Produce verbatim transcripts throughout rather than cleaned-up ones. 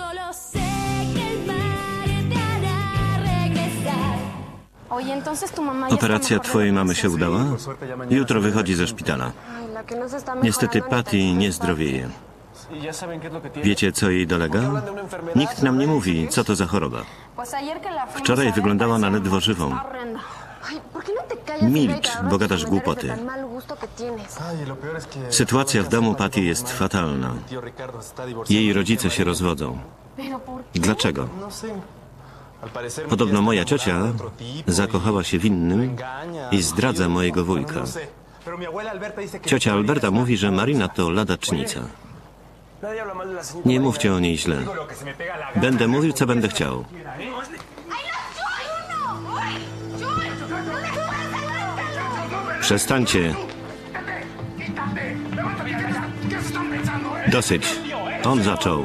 Operacja twojej mamy się udała? Jutro wychodzi ze szpitala. Niestety Patty nie zdrowieje. Wiecie, co jej dolega? Nikt nam nie mówi, co to za choroba. Wczoraj wyglądała na ledwo żywą. Milcz, bo gadasz głupoty. Sytuacja w domu Patty jest fatalna. Jej rodzice się rozwodzą. Dlaczego? Podobno moja ciocia zakochała się w innym i zdradza mojego wujka. Ciocia Alberta mówi, że Marina to ladacznica. Nie mówcie o niej źle. Będę mówił, co będę chciał. Przestańcie. Dosyć. On zaczął.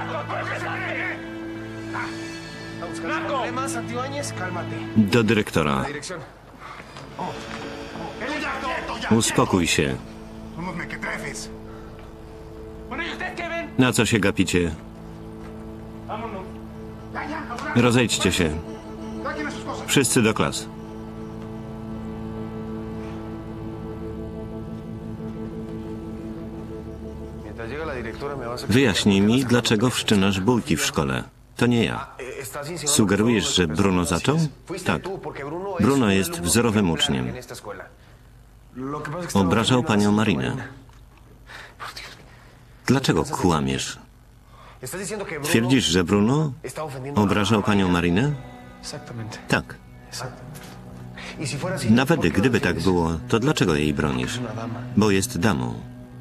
Do dyrektora. Uspokój się. Na co się gapicie? Rozejdźcie się. Wszyscy do klas. Wyjaśnij mi, dlaczego wszczynasz bójki w szkole. To nie ja. Sugerujesz, że Bruno zaczął? Tak. Bruno jest wzorowym uczniem. Obrażał panią Marinę. Dlaczego kłamiesz? Twierdzisz, że Bruno obrażał panią Marinę? Tak. Nawet gdyby tak było, to dlaczego jej bronisz? Bo jest damą.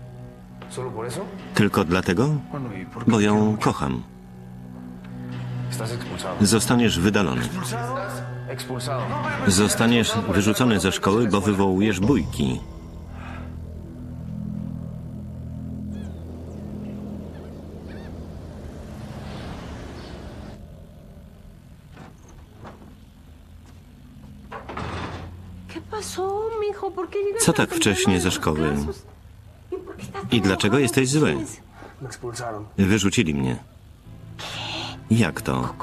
Tylko dlatego? Bo ją kocham. Zostaniesz wydalony. Zostaniesz wyrzucony ze szkoły, bo wywołujesz bójki. Co tak wcześnie ze szkoły? I dlaczego jesteś zły? Wyrzucili mnie. Jak to?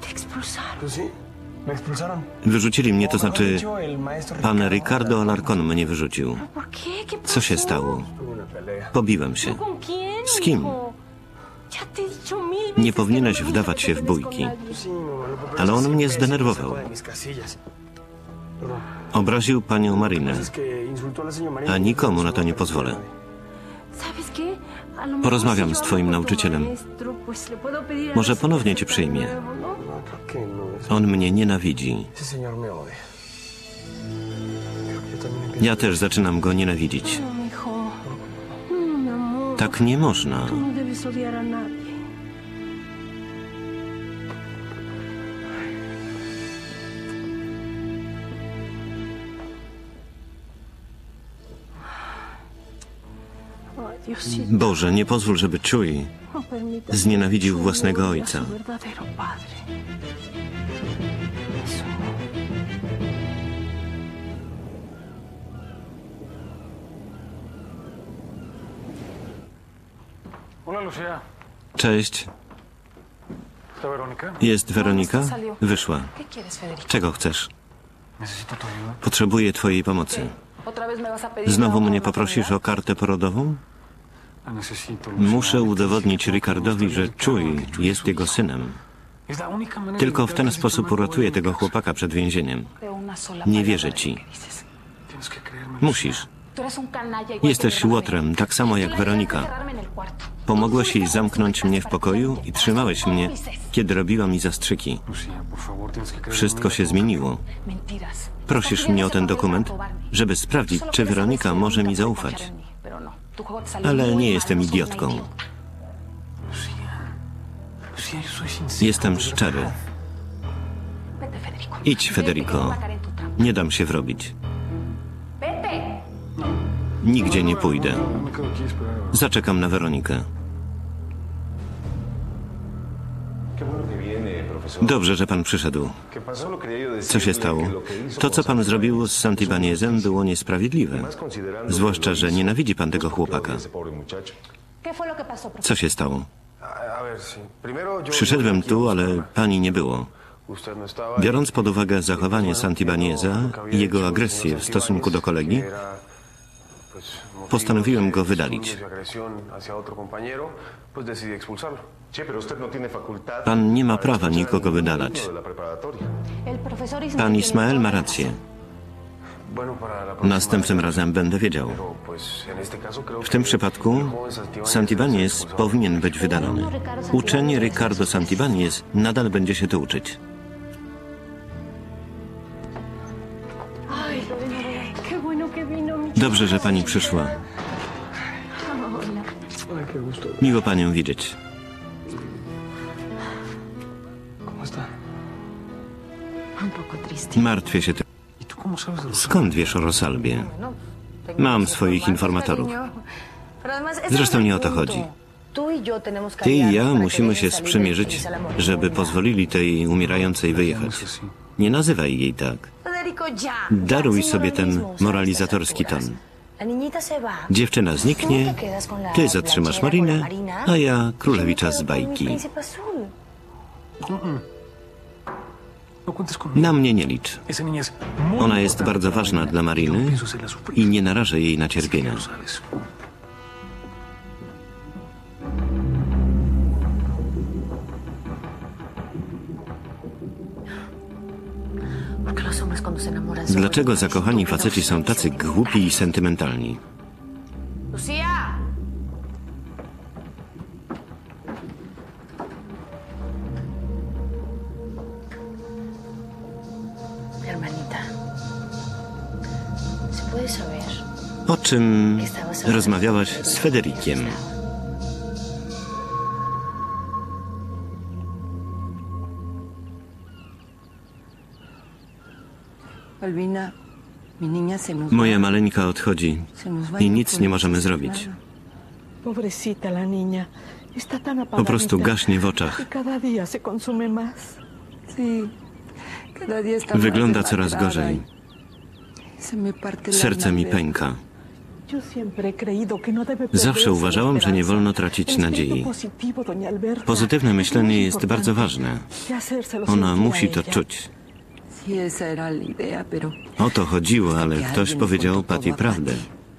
Wyrzucili mnie, to znaczy pan Ricardo Alarcón mnie wyrzucił. Co się stało? Pobiłem się. Z kim? Nie powinieneś wdawać się w bójki. Ale on mnie zdenerwował. Obraził panią Marinę. A nikomu na to nie pozwolę. Porozmawiam z twoim nauczycielem. Może ponownie cię przyjmie. On mnie nienawidzi. Ja też zaczynam go nienawidzić. Tak nie można. Boże, nie pozwól, żeby Chuy znienawidził własnego ojca. Cześć. Jest Weronika? Wyszła. Czego chcesz? Potrzebuję twojej pomocy. Znowu mnie poprosisz o kartę porodową? Muszę udowodnić Ricardowi, że Chuy jest jego synem. Tylko w ten sposób uratuję tego chłopaka przed więzieniem. Nie wierzę ci. Musisz. Jesteś łotrem, tak samo jak Weronika. Pomogłeś jej zamknąć mnie w pokoju i trzymałeś mnie, kiedy robiła mi zastrzyki. Wszystko się zmieniło. Prosisz mnie o ten dokument, żeby sprawdzić, czy Weronika może mi zaufać. Ale nie jestem idiotką. Jestem szczery. Idź, Federico. Nie dam się wrobić. Nigdzie nie pójdę. Zaczekam na Weronikę. Dobrze, że pan przyszedł. Co się stało? To, co pan zrobił z Santibaniezem, było niesprawiedliwe. Zwłaszcza, że nienawidzi pan tego chłopaka. Co się stało? Przyszedłem tu, ale pani nie było. Biorąc pod uwagę zachowanie Santibanieza i jego agresję w stosunku do kolegi, postanowiłem go wydalić. Pan nie ma prawa nikogo wydalać. Pan Ismael ma rację. Następnym razem będę wiedział. W tym przypadku Santibáñez powinien być wydalony. Uczeń Ricardo Santibáñez nadal będzie się tu uczyć. Dobrze, że pani przyszła. Miło panią widzieć. Martwię się tym. Skąd wiesz o Rosalbie? Mam swoich informatorów. Zresztą nie o to chodzi. Ty i ja musimy się sprzymierzyć, żeby pozwolili tej umierającej wyjechać. Nie nazywaj jej tak. Daruj sobie ten moralizatorski ton. Dziewczyna zniknie, ty zatrzymasz Marinę, a ja królewicza z bajki. Na mnie nie licz. Ona jest bardzo ważna dla Mariny i nie narażę jej na cierpienia. Dlaczego zakochani faceci są tacy głupi i sentymentalni? O czym rozmawiałaś z Federikiem? Moja maleńka odchodzi i nic nie możemy zrobić. Po prostu gaśnie w oczach. Wygląda coraz gorzej. Serce mi pęka. Zawsze uważałam, że nie wolno tracić nadziei. Pozytywne myślenie jest bardzo ważne. Ona musi to czuć. O to chodziło, ale ktoś powiedział Patty prawdę.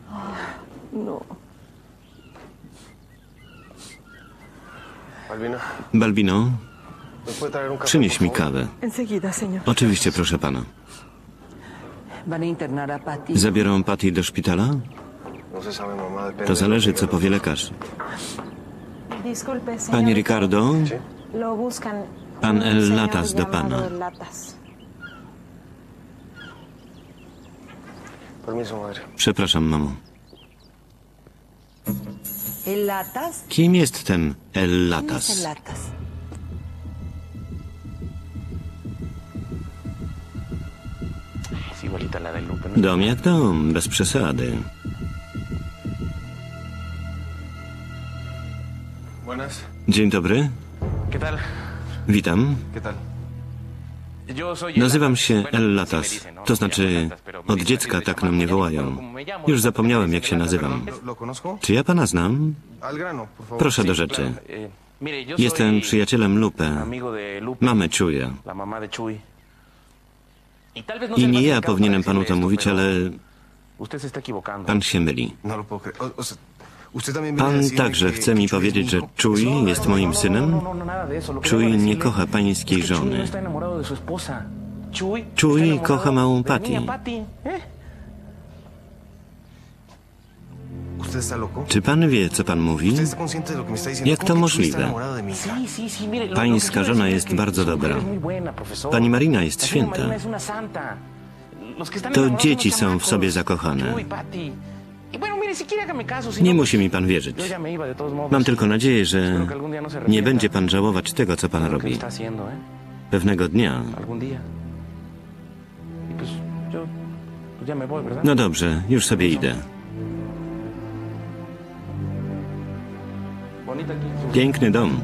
Balbino, przynieś mi kawę. Oczywiście, proszę pana. Zabiorą Patty do szpitala? To zależy, co powie lekarz. Panie Ricardo, pan El Latas do pana. Przepraszam, mamo. Kim jest ten El Latas? Dom jak dom, bez przesady. Dzień dobry. Witam. Nazywam się El Latas, to znaczy od dziecka tak na mnie wołają. Już zapomniałem, jak się nazywam. Czy ja pana znam? Proszę do rzeczy. Jestem przyjacielem Lupe, mamy Chuya. I nie ja powinienem panu to mówić, ale pan się myli. Pan także chce mi powiedzieć, że Chuy jest moim synem? Chuy nie kocha pańskiej żony. Chuy kocha małą Patty. Czy pan wie, co pan mówi? Jak to możliwe? Pańska żona jest bardzo dobra. Pani Marina jest święta. To dzieci są w sobie zakochane. Nie musi mi pan wierzyć. Mam tylko nadzieję, że nie będzie pan żałować tego, co pan robi. Pewnego dnia. No dobrze, już sobie idę. Piękny dom.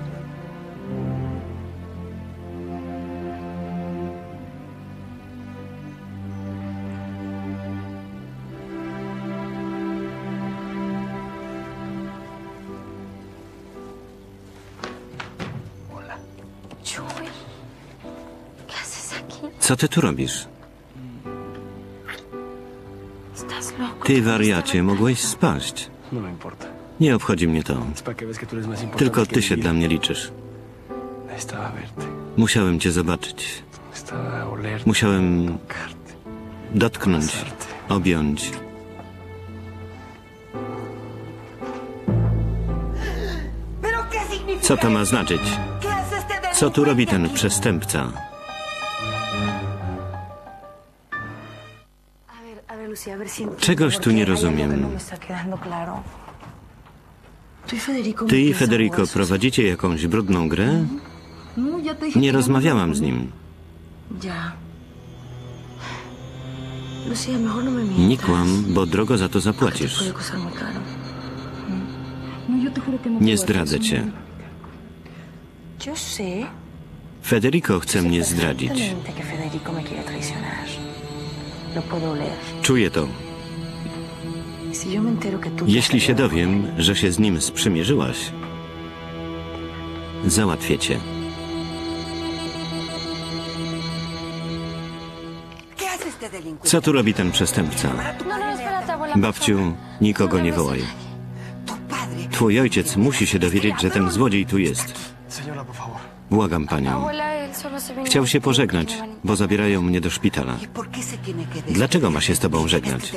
Co ty tu robisz? Ty, wariacie, mogłeś spaść. Nie obchodzi mnie to. Tylko ty się dla mnie liczysz. Musiałem cię zobaczyć. Musiałem dotknąć, objąć. Co to ma znaczyć? Co tu robi ten przestępca? Czegoś tu nie rozumiem. Ty i Federico prowadzicie jakąś brudną grę? Nie rozmawiałam z nim. Nie kłam, bo drogo za to zapłacisz. Nie zdradzę cię. Federico chce mnie zdradzić. Czuję to. Jeśli się dowiem, że się z nim sprzymierzyłaś, załatwię cię. Co tu robi ten przestępca? Babciu, nikogo nie wołaj. Twój ojciec musi się dowiedzieć, że ten złodziej tu jest. Błagam panią. Chciał się pożegnać, bo zabierają mnie do szpitala. Dlaczego ma się z tobą żegnać?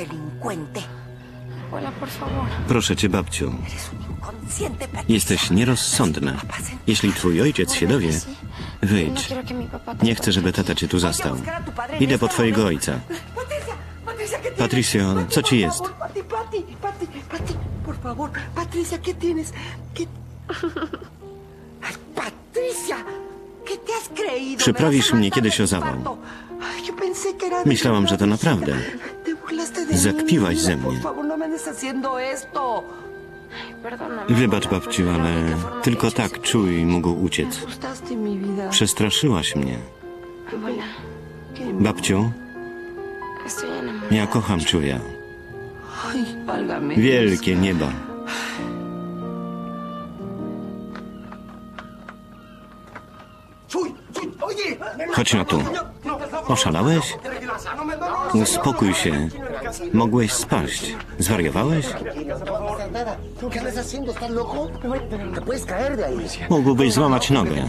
Proszę cię, babciu. Jesteś nierozsądna. Jeśli twój ojciec się dowie, wyjdź. Nie chcę, żeby tata cię tu zastał. Idę po twojego ojca. Patricio, co ci jest? Przyprawisz mnie kiedyś o zawał. Myślałam, że to naprawdę. Zakpiłaś ze mnie. Wybacz, babciu, ale tylko tak czuj mógł uciec. Przestraszyłaś mnie. Babciu, ja kocham czuja. Wielkie nieba. Chodź na tu. Oszalałeś? Uspokój się. Mogłeś spaść. Zwariowałeś? Mógłbyś złamać nogę.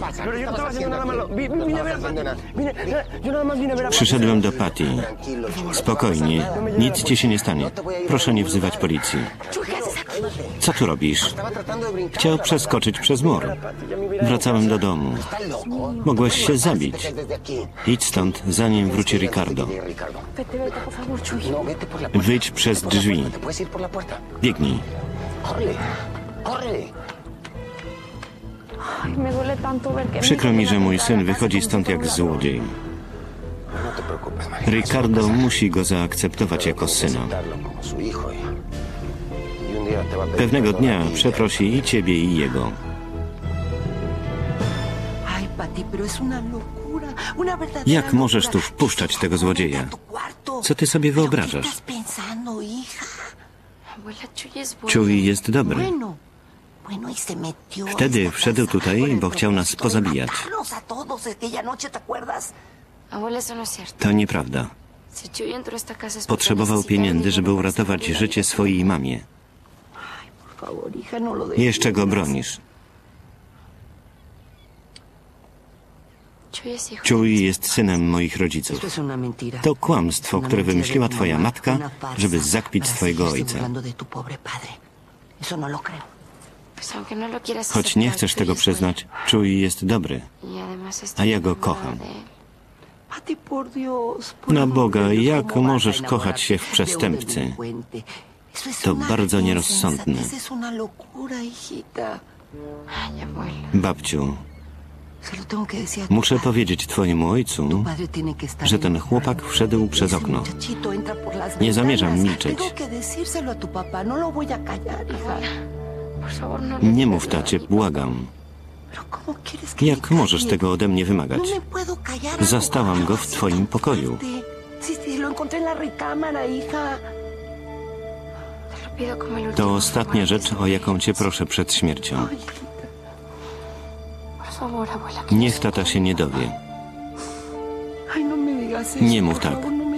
Przyszedłem do Patty. Spokojnie. Nic ci się nie stanie. Proszę nie wzywać policji. Co tu robisz? Chciał przeskoczyć przez mur. Wracałem do domu. Mogłeś się zabić. Idź stąd, zanim wróci Ricardo. Wyjdź przez drzwi. Biegnij. Przykro mi, że mój syn wychodzi stąd jak złodziej. Ricardo musi go zaakceptować jako syna. Pewnego dnia przeprosi i ciebie, i jego. Jak możesz tu wpuszczać tego złodzieja? Co ty sobie wyobrażasz? Chuy jest dobry. Wtedy wszedł tutaj, bo chciał nas pozabijać. To nieprawda. Potrzebował pieniędzy, żeby uratować życie swojej mamie. Jeszcze go bronisz. Chuy jest synem moich rodziców. To kłamstwo, które wymyśliła twoja matka, żeby zakpić twojego ojca. Choć nie chcesz tego przyznać, Chuy jest dobry, a ja go kocham. Na Boga, jak możesz kochać się w przestępcy? To bardzo nierozsądne. Babciu, muszę powiedzieć twojemu ojcu, że ten chłopak wszedł przez okno. Nie zamierzam milczeć. Nie mów, tacie, błagam. Jak możesz tego ode mnie wymagać? Zastałam go w twoim pokoju. To ostatnia rzecz, o jaką cię proszę przed śmiercią. Niech tata się nie dowie. Nie mów tak.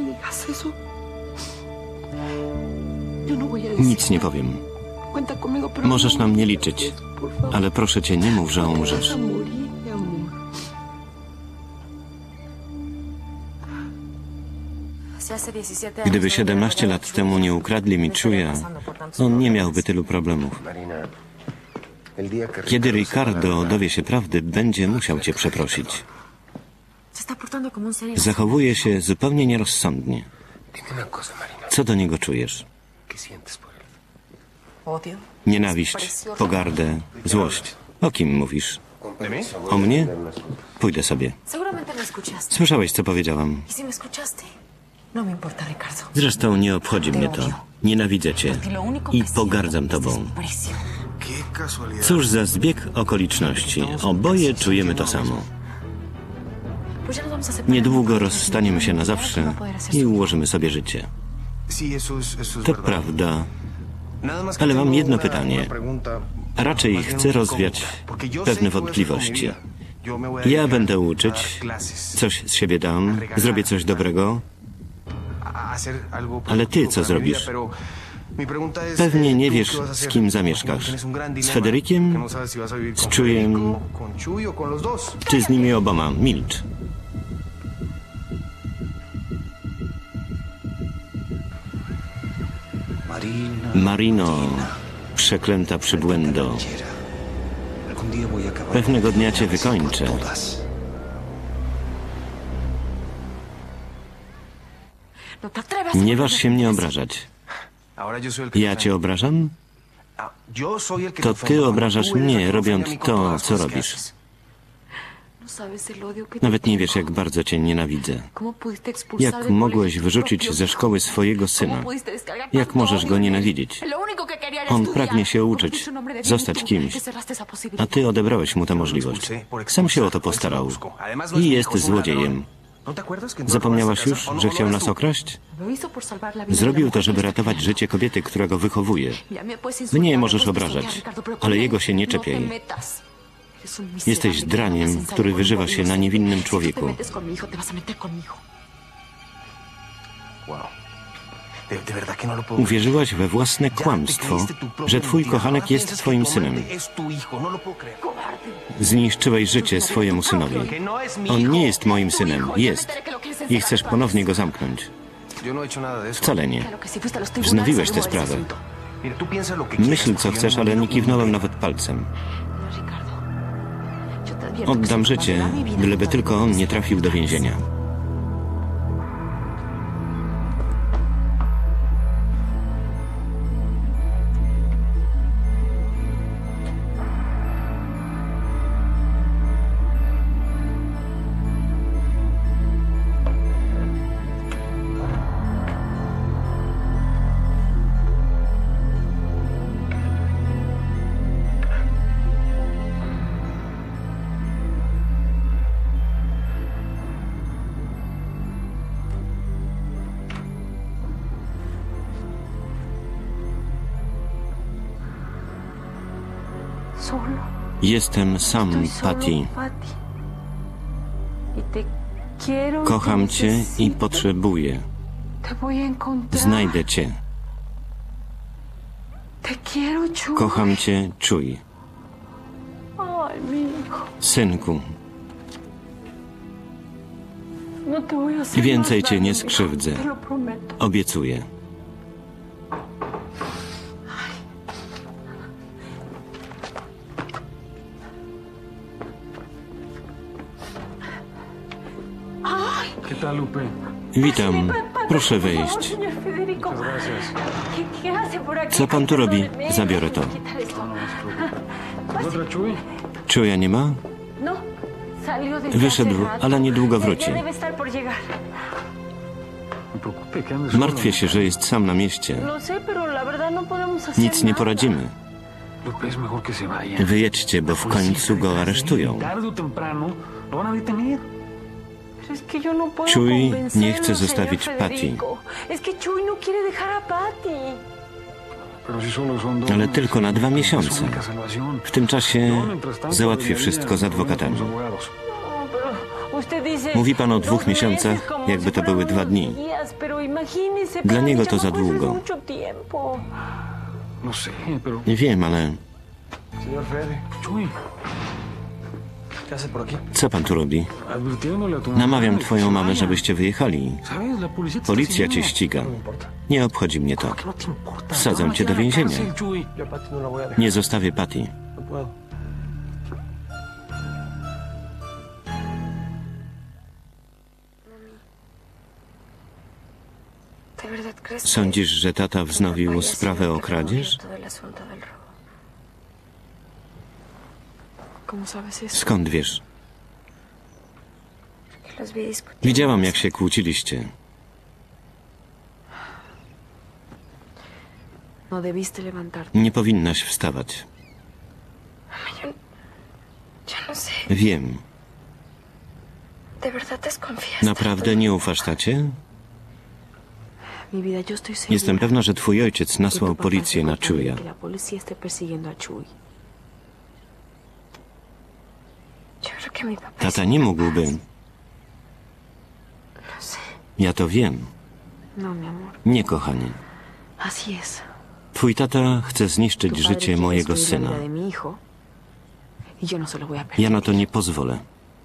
Nic nie powiem. Możesz na mnie liczyć, ale proszę cię, nie mów, że umrzesz. Gdyby siedemnaście lat temu nie ukradli mi Chuya, on nie miałby tylu problemów. Kiedy Ricardo dowie się prawdy, będzie musiał cię przeprosić. Zachowuje się zupełnie nierozsądnie. Co do niego czujesz? Nienawiść, pogardę, złość. O kim mówisz? O mnie? Pójdę sobie. Słyszałeś, co powiedziałam. Zresztą nie obchodzi mnie to. Nienawidzę cię i pogardzam tobą. Cóż za zbieg okoliczności. Oboje czujemy to samo. Niedługo rozstaniemy się na zawsze i ułożymy sobie życie. To prawda. Ale mam jedno pytanie. A raczej chcę rozwiać pewne wątpliwości. Ja będę uczyć, coś z siebie dam, zrobię coś dobrego, ale ty co zrobisz? Pewnie nie wiesz, z kim zamieszkasz. Z Federikiem? Z Chuyem? Czy z nimi oboma? Milcz. Marino, przeklęta przybłędo. Pewnego dnia cię wykończę. Nie waż się mnie obrażać. Ja cię obrażam? To ty obrażasz mnie, robiąc to, co robisz. Nawet nie wiesz, jak bardzo cię nienawidzę. Jak mogłeś wyrzucić ze szkoły swojego syna? Jak możesz go nienawidzieć? On pragnie się uczyć, zostać kimś, a ty odebrałeś mu tę możliwość. Sam się o to postarał i jest złodziejem. Zapomniałaś już, że chciał nas okraść? Zrobił to, żeby ratować życie kobiety, która go wychowuje. Mnie możesz obrażać, ale jego się nie czepiaj. Jesteś draniem, który wyżywa się na niewinnym człowieku. Uwierzyłaś we własne kłamstwo, że twój kochanek jest twoim synem. Zniszczyłeś życie swojemu synowi. On nie jest moim synem, jest. I chcesz ponownie go zamknąć. Wcale nie. Wznowiłeś tę sprawę. Myśl, co chcesz, ale nie kiwnąłem nawet palcem. Oddam życie, byleby tylko on nie trafił do więzienia. Jestem sam, Patty. Kocham cię i potrzebuję. Znajdę cię. Kocham cię, Chuy. Synku. Więcej cię nie skrzywdzę. Obiecuję. Witam. Proszę wejść. Co pan tu robi? Zabiorę to. Chuya nie ma? Wyszedł, ale niedługo wróci. Martwię się, że jest sam na mieście. Nic nie poradzimy. Wyjedźcie, bo w końcu go aresztują. Chuy nie chce zostawić Patty. Ale tylko na dwa miesiące. W tym czasie załatwię wszystko z adwokatami. Mówi pan o dwóch miesiącach, jakby to były dwa dni. Dla niego to za długo. Nie wiem, ale... Co pan tu robi? Namawiam twoją mamę, żebyście wyjechali. Policja cię ściga. Nie obchodzi mnie to. Wsadzam cię do więzienia. Nie zostawię Patty. Sądzisz, że tata wznowił sprawę o kradzież? Skąd wiesz? Widziałam, jak się kłóciliście. Nie powinnaś wstawać. Wiem. Naprawdę nie ufasz tacie? Jestem pewna, że twój ojciec nasłał policję na Chuya. Tata nie mógłby. Ja to wiem. Nie, kochanie. Twój tata chce zniszczyć życie mojego syna. Ja na to nie pozwolę.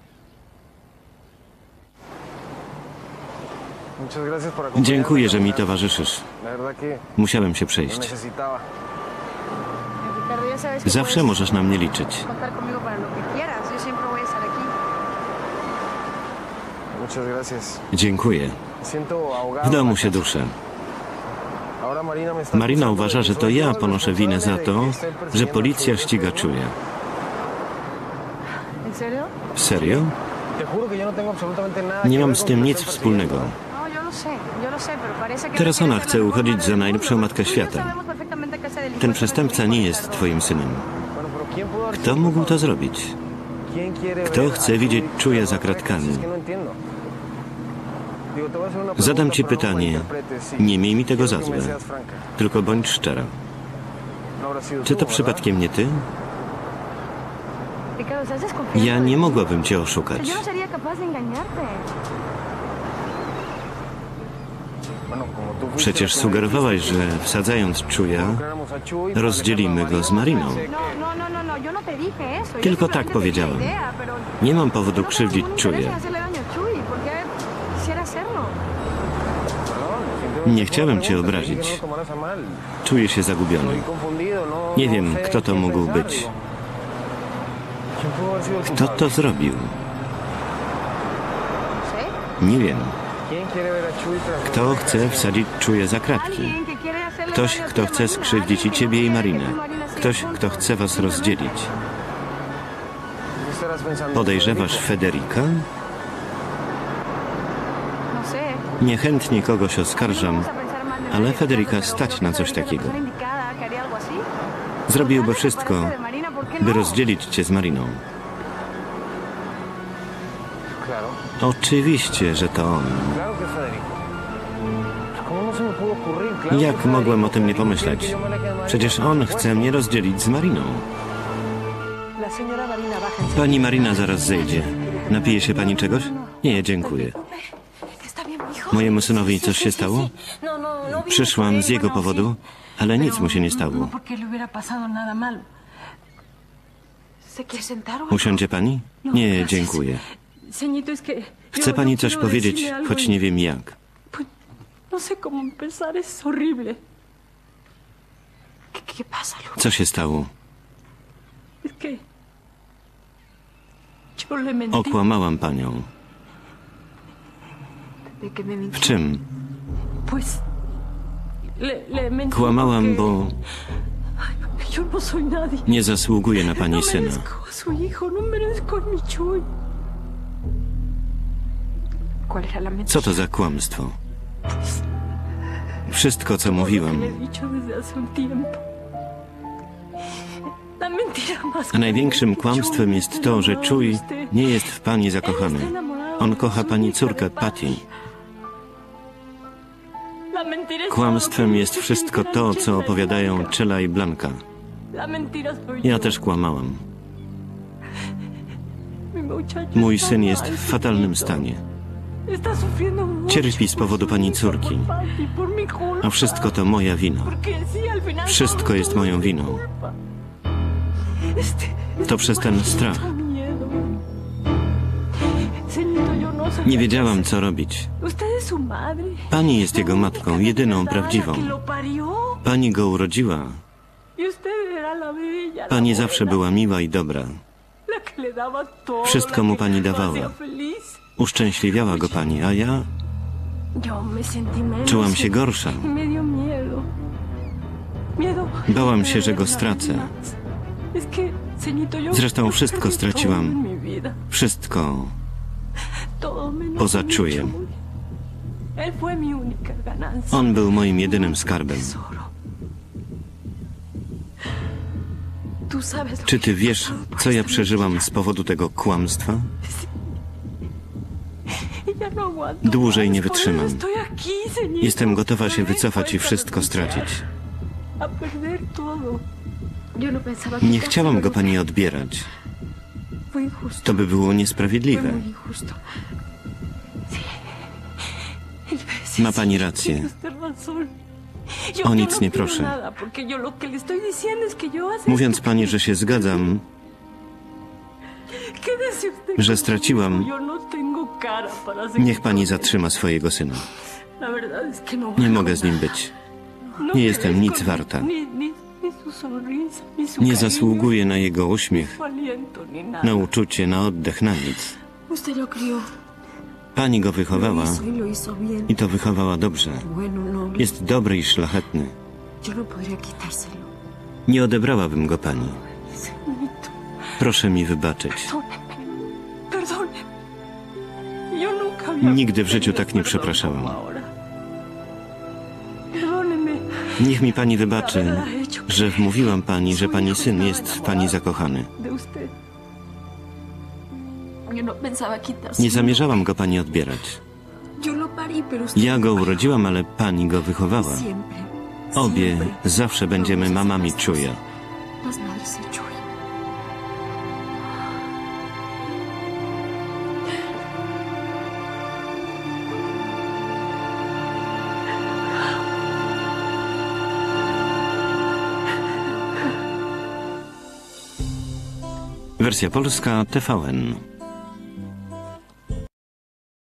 Dziękuję, że mi towarzyszysz. Musiałem się przejść. Zawsze możesz na mnie liczyć. Dziękuję. W domu się duszę. Marina uważa, że to ja ponoszę winę za to, że policja ściga Chuya. Serio? Nie mam z tym nic wspólnego. Teraz ona chce uchodzić za najlepszą matkę świata. Ten przestępca nie jest twoim synem. Kto mógł to zrobić? Kto chce widzieć Chuya za kratkami? Zadam ci pytanie. Nie miej mi tego za złe. Tylko bądź szczera. Czy to przypadkiem nie ty? Ja nie mogłabym cię oszukać. Przecież sugerowałaś, że wsadzając Chuya, rozdzielimy go z Mariną. Tylko tak powiedziałem. Nie mam powodu krzywdzić Chuya. Nie chciałem cię obrazić. Czuję się zagubiony. Nie wiem, kto to mógł być. Kto to zrobił? Nie wiem. Kto chce wsadzić Chuya za kratki? Ktoś, kto chce skrzywdzić i ciebie, i Marinę. Ktoś, kto chce was rozdzielić. Podejrzewasz Federica? Niechętnie kogoś oskarżam, ale Federica stać na coś takiego. Zrobiłby wszystko, by rozdzielić cię z Mariną. Oczywiście, że to on. Jak mogłem o tym nie pomyśleć? Przecież on chce mnie rozdzielić z Mariną. Pani Marina zaraz zejdzie. Napije się pani czegoś? Nie, dziękuję. Mojemu synowi coś się stało? Przyszłam z jego powodu, ale nic mu się nie stało. Usiądzie pani? Nie, dziękuję. Chce pani coś powiedzieć, choć nie wiem jak. Co się stało? Okłamałam panią. W czym? Kłamałam, bo nie zasługuję na pani syna. Co to za kłamstwo? Wszystko, co mówiłam. A największym kłamstwem jest to, że Chuy nie jest w pani zakochany. On kocha pani córkę, Patty. Kłamstwem jest wszystko to, co opowiadają Chela i Blanca. Ja też kłamałam. Mój syn jest w fatalnym stanie. Cierpi z powodu pani córki. A wszystko to moja wina. Wszystko jest moją winą. To przez ten strach. Nie wiedziałam, co robić. Pani jest jego matką, jedyną prawdziwą. Pani go urodziła. Pani zawsze była miła i dobra. Wszystko mu pani dawała. Uszczęśliwiała go pani, a ja czułam się gorsza. Bałam się, że go stracę. Zresztą wszystko straciłam. Wszystko poza czujem. On był moim jedynym skarbem. Czy ty wiesz, co ja przeżyłam z powodu tego kłamstwa? Dłużej nie wytrzymam. Jestem gotowa się wycofać i wszystko stracić. Nie chciałam go pani odbierać. To by było niesprawiedliwe. Ma pani rację. O nic nie proszę. Mówiąc pani, że się zgadzam, że straciłam, niech pani zatrzyma swojego syna. Nie mogę z nim być. Nie jestem nic warta. Nie zasługuję na jego uśmiech, na uczucie, na oddech, na nic. Pani go wychowała i to wychowała dobrze. Jest dobry i szlachetny. Nie odebrałabym go pani. Proszę mi wybaczyć. Nigdy w życiu tak nie przepraszałam. Niech mi pani wybaczy, że wmówiłam pani, że pani syn jest w pani zakochany. Nie zamierzałam go pani odbierać. Ja go urodziłam, ale pani go wychowała. Obie zawsze będziemy mamami Chuya. Wersja polska T V N.